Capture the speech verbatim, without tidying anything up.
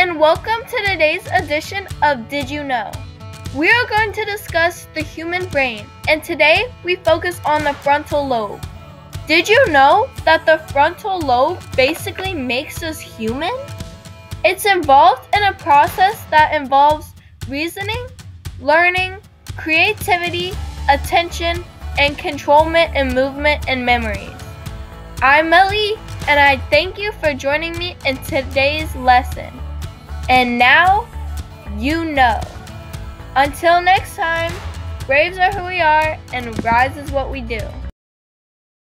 and welcome to today's edition of Did You Know? We are going to discuss the human brain, and today we focus on the frontal lobe. Did you know that the frontal lobe basically makes us human? It's involved in a process that involves reasoning, learning, creativity, attention, and controlment and movement and memories. I'm Melly, and I thank you for joining me in today's lesson. And now, you know. Until next time, braves are who we are, and rise is what we do.